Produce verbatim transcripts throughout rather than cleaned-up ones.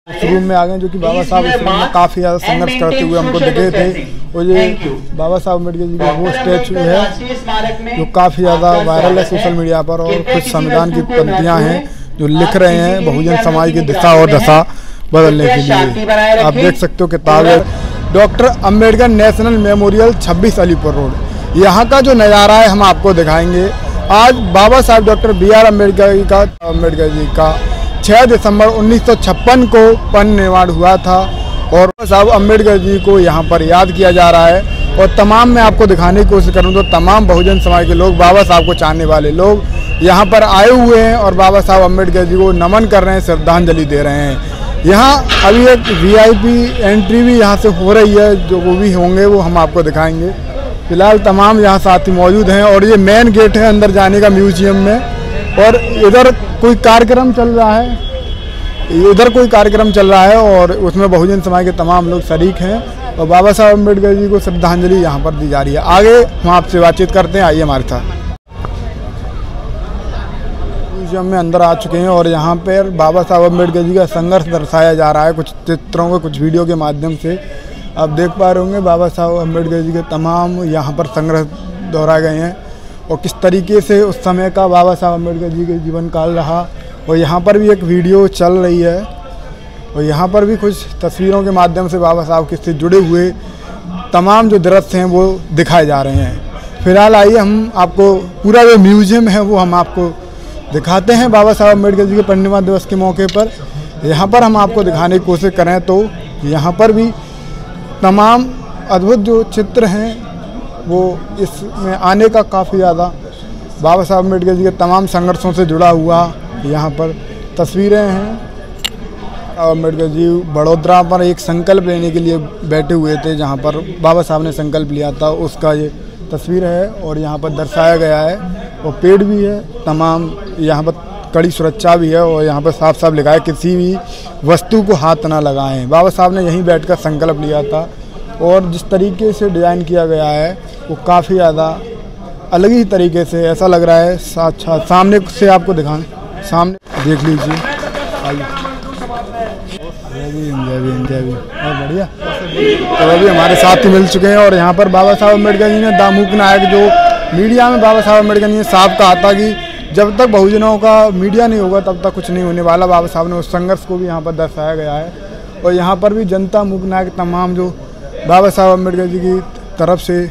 शुरू में आ गए, जो कि बाबा साहब इस में काफ़ी ज़्यादा संघर्ष करते हुए हमको दिखे थे। और ये बाबा साहब अम्बेडकर जी का वो स्टैचू है जो काफ़ी ज़्यादा वायरल है सोशल मीडिया पर, और कुछ संविधान की पंक्तियाँ हैं जो लिख रहे हैं बहुजन समाज की दिशा और दशा बदलने के लिए। आप देख सकते हो किताब है डॉक्टर अम्बेडकर नेशनल मेमोरियल छब्बीस अलीपुर रोड। यहाँ का जो नज़ारा है हम आपको दिखाएंगे। आज Baba Saheb doctor B R Ambedkar ji का अम्बेडकर जी का छह दिसंबर उन्नीस सौ छप्पन को परिनिर्वाण हुआ था, और बाबा साहब अम्बेडकर जी को यहाँ पर याद किया जा रहा है। और तमाम मैं आपको दिखाने की कोशिश करूँ तो तमाम बहुजन समाज के लोग, बाबा साहब को चाहने वाले लोग यहाँ पर आए हुए हैं और बाबा साहब अम्बेडकर जी को नमन कर रहे हैं, श्रद्धांजलि दे रहे हैं। यहाँ अभी एक वी आई पी एंट्री भी यहाँ से हो रही है, जो वो भी होंगे वो हम आपको दिखाएंगे। फिलहाल तमाम यहाँ साथी मौजूद हैं और ये मेन गेट है अंदर जाने का म्यूजियम में। और इधर कोई कार्यक्रम चल रहा है, इधर कोई कार्यक्रम चल रहा है और उसमें बहुजन समाज के तमाम लोग शरीक हैं और बाबा साहब अम्बेडकर जी को श्रद्धांजलि यहाँ पर दी जा रही है। आगे हम आपसे बातचीत करते हैं, आइए हमारे साथ। म्यूजियम में अंदर आ चुके हैं और यहाँ पर बाबा साहब अम्बेडकर जी का संघर्ष दर्शाया जा रहा है कुछ चित्रों के, कुछ वीडियो के माध्यम से। आप देख पा रहे होंगे बाबा साहब अम्बेडकर जी के तमाम यहाँ पर संघर्ष दोहराए गए हैं और किस तरीके से उस समय का बाबा साहब अम्बेडकर जी के जीवन काल रहा। और यहाँ पर भी एक वीडियो चल रही है और यहाँ पर भी कुछ तस्वीरों के माध्यम से बाबा साहब के से जुड़े हुए तमाम जो दृश्य हैं वो दिखाए जा रहे हैं। फिलहाल आइए हम आपको पूरा जो म्यूजियम है वो हम आपको दिखाते हैं। बाबा साहब अम्बेडकर जी के परिनिर्वाण दिवस के मौके पर यहाँ पर हम आपको दिखाने की कोशिश करें तो यहाँ पर भी तमाम अद्भुत जो चित्र हैं वो इसमें आने का काफ़ी ज़्यादा बाबा साहब अम्बेडकर जी के तमाम संघर्षों से जुड़ा हुआ यहाँ पर तस्वीरें हैं। अम्बेडकर जी बड़ौदा पर एक संकल्प लेने के लिए बैठे हुए थे, जहाँ पर बाबा साहब ने संकल्प लिया था, उसका ये तस्वीर है और यहाँ पर दर्शाया गया है। और पेड़ भी है, तमाम यहाँ पर कड़ी सुरक्षा भी है और यहाँ पर साफ साफ लिखा है किसी भी वस्तु को हाथ ना लगाएं। बाबा साहब ने यहीं बैठकर संकल्प लिया था और जिस तरीके से डिज़ाइन किया गया है वो काफ़ी ज़्यादा अलग ही तरीके से ऐसा लग रहा है। अच्छा सामने से आपको दिखाएं, सामने देख लीजिए। जय भीम जय भीम बहुत बढ़िया। तो अभी हमारे साथी मिल चुके हैं और यहाँ पर बाबा साहब अम्बेडकर जी ने दामूक नायक, जो मीडिया में बाबा साहब अम्बेडकर जी ने साफ कहा था कि जब तक बहुजनों का मीडिया नहीं होगा तब तक कुछ नहीं होने वाला। बाबा साहब ने उस संघर्ष को भी यहाँ पर दर्शाया गया है और यहाँ पर भी जनता मूक नायक तमाम जो बाबा साहब अम्बेडकर जी की तरफ से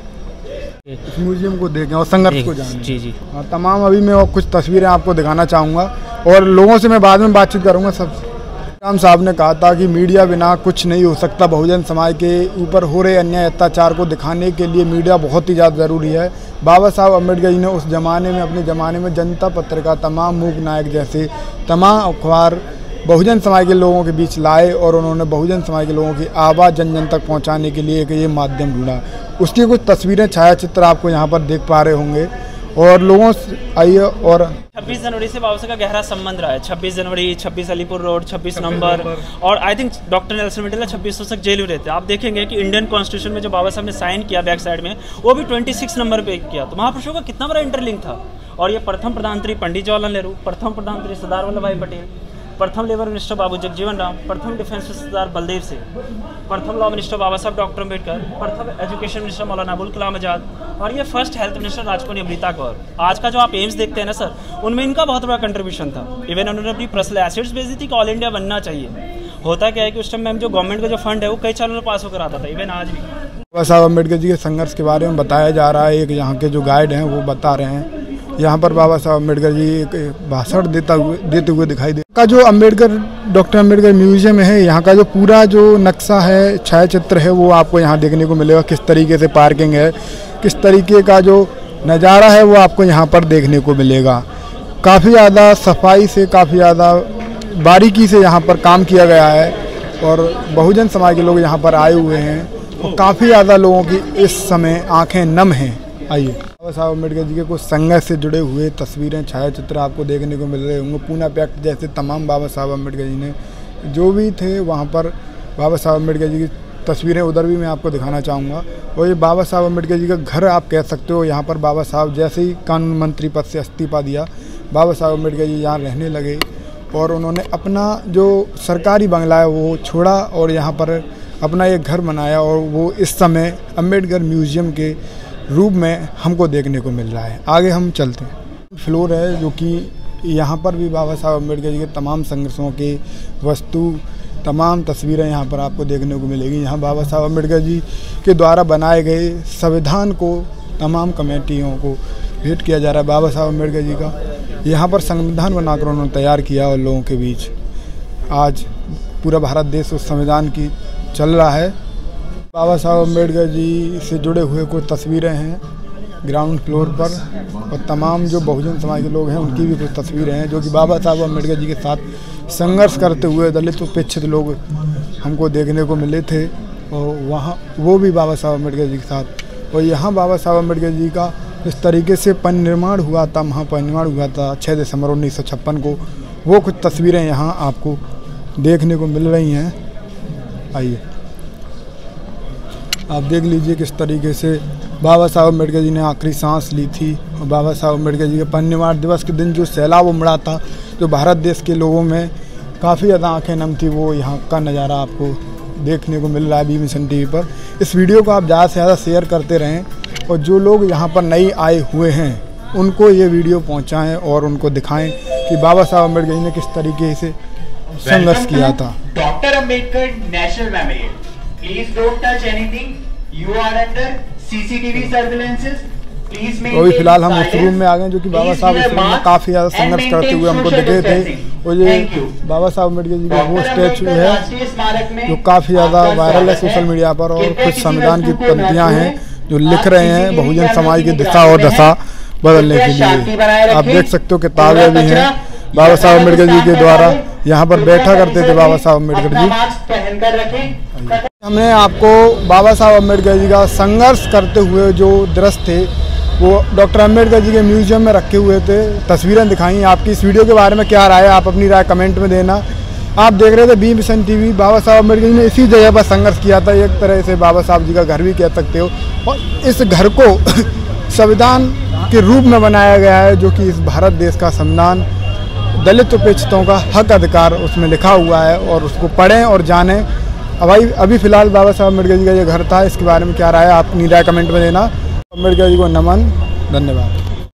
इस म्यूजियम को देखें और संघर्ष को जानें। जी जी तमाम अभी मैं कुछ तस्वीरें आपको दिखाना चाहूँगा और लोगों से मैं बाद में बातचीत करूँगा। सब राम साहब ने कहा था कि मीडिया बिना कुछ नहीं हो सकता। बहुजन समाज के ऊपर हो रहे अन्याय अत्याचार को दिखाने के लिए मीडिया बहुत ही ज़्यादा ज़रूरी है। बाबा साहब अम्बेडकर जी ने उस ज़माने में, अपने ज़माने में जनता पत्रिका, तमाम मूक नायक जैसे तमाम अखबार बहुजन समाज के लोगों के बीच लाए और उन्होंने बहुजन समाज के लोगों की आवाज़ जन जन तक पहुंचाने के लिए एक ये माध्यम ढूंढा। उसकी कुछ तस्वीरें, छायाचित्र आपको यहाँ पर देख पा रहे होंगे और लोगों से आइए। और छब्बीस जनवरी से बाबा साहब का गहरा संबंध रहा है। छब्बीस जनवरी, छब्बीस अलीपुर रोड, छब्बीस नंबर और I think doctor Nelson Mandela छब्बीस तक जेल में रहते हैं। आप देखेंगे कि इंडियन कॉन्स्टिट्यूशन में जो बाबा साहब ने साइन किया बैक साइड में, वो भी छब्बीस नंबर पे किया। तो महापुरुषों का कितना बड़ा इंटरलिंक था। और ये प्रथम प्रधानमंत्री पंडित जवाहरलाल नेहरू, प्रथम प्रधानमंत्री सरदार वल्लभ भाई पटेल, प्रथम लेबर मिनिस्टर बाबू जगजीवन राम, प्रथम डिफेंस मिनिस्टर सरदार बलदेव सिंह, प्रथम लॉ मिनिस्टर बाबा साहब डॉक्टर अम्बेडकर, प्रथम एजुकेशन मिनिस्टर मौलाना अबुल कलाम आजाद और ये फर्स्ट हेल्थ मिनिस्टर राजकुमारी अमृता कौर। आज का जो आप एम्स देखते हैं ना सर, उनमें इनका बहुत बड़ा कंट्रीब्यूशन था। इवन उन्होंने अपनी पर्सनल एसेट्स भेजी थी कि ऑल इंडिया बनना चाहिए। होता क्या है कि उस टाइम में जो गवर्नमेंट का जो फंड है वो कई सालों में पास होकर आता था, इवन आज भी। बाबा साहब अम्बेडकर जी के संघर्ष के बारे में बताया जा रहा है। एक यहाँ के जो गाइड हैं वो बता रहे हैं। यहाँ पर बाबा साहब अम्बेडकर जी एक भाषण देता हुए देते हुए दिखाई दे का जो अम्बेडकर डॉक्टर अम्बेडकर म्यूजियम है, यहाँ का जो पूरा जो नक्शा है, छायाचित्र है, वो आपको यहाँ देखने को मिलेगा। किस तरीके से पार्किंग है, किस तरीके का जो नज़ारा है वो आपको यहाँ पर देखने को मिलेगा। काफ़ी ज़्यादा सफाई से, काफ़ी ज़्यादा बारीकी से यहाँ पर काम किया गया है और बहुजन समाज के लोग यहाँ पर आए हुए हैं और काफ़ी ज़्यादा लोगों की इस समय आँखें नम हैं। आइए, बाबा साहब अम्बेडकर जी के कुछ संघर्ष से जुड़े हुए तस्वीरें, छायाचित्र आपको देखने को मिल रहे होंगे। पूना पैक्ट जैसे तमाम बाबा साहब अम्बेडकर जी ने जो भी थे वहाँ पर बाबा साहब अम्बेडकर जी की तस्वीरें उधर भी मैं आपको दिखाना चाहूँगा। और ये बाबा साहब अम्बेडकर जी का घर आप कह सकते हो। यहाँ पर बाबा साहब जैसे ही कानून मंत्री पद से इस्तीफा दिया, बाबा साहब अम्बेडकर जी यहाँ रहने लगे और उन्होंने अपना जो सरकारी बंगला है वो छोड़ा और यहाँ पर अपना एक घर बनाया और वो इस समय अम्बेडकर म्यूज़ियम के रूप में हमको देखने को मिल रहा है। आगे हम चलते हैं। फ्लोर है जो कि यहाँ पर भी बाबा साहब अम्बेडकर जी के तमाम संघर्षों के वस्तु, तमाम तस्वीरें यहाँ पर आपको देखने को मिलेगी। यहाँ बाबा साहब अम्बेडकर जी के द्वारा बनाए गए संविधान को तमाम कमेटियों को भेंट किया जा रहा है। बाबा साहब अम्बेडकर जी का यहाँ पर संविधान बनाकर उन्होंने तैयार किया और लोगों के बीच आज पूरा भारत देश उस संविधान की चल रहा है। बाबा साहब अम्बेडकर जी से जुड़े हुए कुछ तस्वीरें हैं ग्राउंड फ्लोर पर और तमाम जो बहुजन समाज के लोग हैं उनकी भी कुछ तस्वीरें हैं जो कि बाबा साहब अम्बेडकर जी के साथ संघर्ष करते हुए दलित उपेक्षित लोग हमको देखने को मिले थे और वहाँ वो भी बाबा साहब अम्बेडकर जी के साथ। और यहाँ बाबा साहब अम्बेडकर जी का इस तरीके से परिनिर्माण हुआ था, महापरिनिर्माण हुआ था छः दिसंबर उन्नीस सौ छप्पन को, वो कुछ तस्वीरें यहाँ आपको देखने को मिल रही हैं। आइए आप देख लीजिए किस तरीके से बाबा साहब अम्बेडकर जी ने आखिरी सांस ली थी। और बाबा साहब अम्बेडकर जी के परिनिर्वाण दिवस के दिन जो सैलाब उमड़ा था, जो भारत देश के लोगों में काफ़ी ज़्यादा आंखें नम थी, वो यहाँ का नज़ारा आपको देखने को मिल रहा है बी मिशन टीवी पर। इस वीडियो को आप ज़्यादा से ज़्यादा शेयर करते रहें और जो लोग यहाँ पर नए आए हुए हैं उनको ये वीडियो पहुँचाएँ और उनको दिखाएँ कि बाबा साहब अम्बेडकर जी ने किस तरीके से संघर्ष किया था। Doctor Ambedkar national memorial, please don't touch anything, you are under CCTV surveillances. अभी फिलहाल हम उस रूम में आ गए जो कि बाबा साहब इस रूम में काफ़ी ज़्यादा संघर्ष करते हुए हमको दिखे थे। और ये बाबा साहब अम्बेडकर जी का वो स्टैचू है जो काफ़ी ज़्यादा वायरल है सोशल मीडिया पर और कुछ संविधान की पंक्तियाँ हैं जो लिख रहे हैं बहुजन समाज की दिशा और दशा बदलने के लिए। आप देख सकते हो किताबें भी हैं बाबा साहब अम्बेडकर जी के द्वारा यहाँ पर बैठा करते थे बाबा साहब अम्बेडकर जी। हमने आपको बाबा साहब अम्बेडकर जी का संघर्ष करते हुए जो दृश्य थे वो डॉक्टर अम्बेडकर जी के म्यूजियम में रखे हुए थे, तस्वीरें दिखाई। आपकी इस वीडियो के बारे में क्या राय है, आप अपनी राय कमेंट में देना। आप देख रहे थे बी मिशन टीवी। बाबा साहब अम्बेडकर जी ने इसी जगह पर संघर्ष किया था, एक तरह से बाबा साहब जी का घर भी कह सकते हो। और इस घर को संविधान के रूप में बनाया गया है जो कि इस भारत देश का संविधान दलित उपेक्षितों का हक अधिकार उसमें लिखा हुआ है और उसको पढ़ें और जानें। अभी अभी फ़िलहाल बाबा साहब अम्बेडकर जी का ये घर था, इसके बारे में क्या राय है आप अपनी राय कमेंट में देना। अम्बेडकर जी को नमन, धन्यवाद।